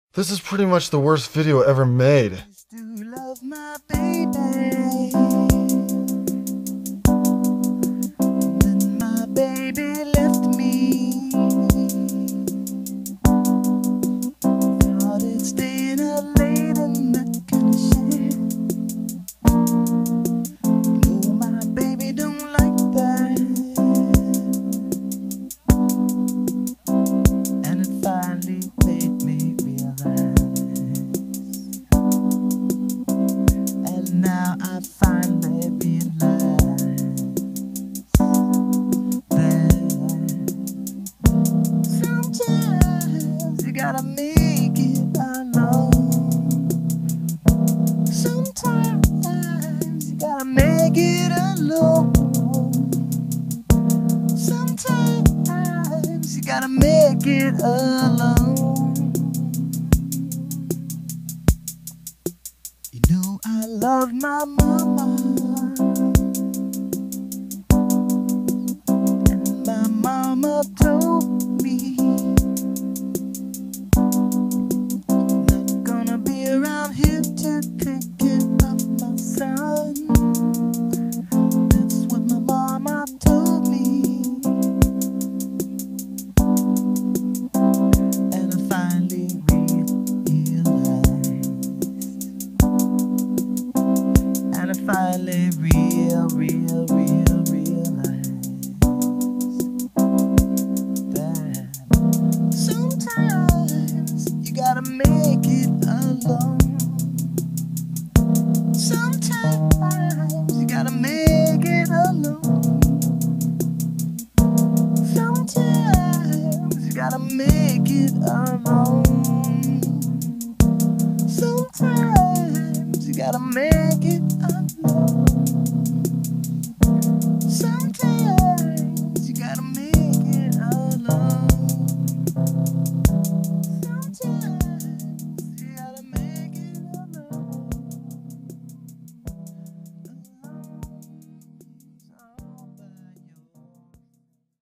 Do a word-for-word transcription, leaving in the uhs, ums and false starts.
This is pretty much the worst video ever made. I used to love my baby. Then my baby left me. Started staying up late and that kind of shit. You know my baby don't like that. And it finally made me realize. And now I finally realize that sometimes you gotta make it alone. Sometimes you gotta make it alone. Sometimes you gotta make it alone. You know I love my mama.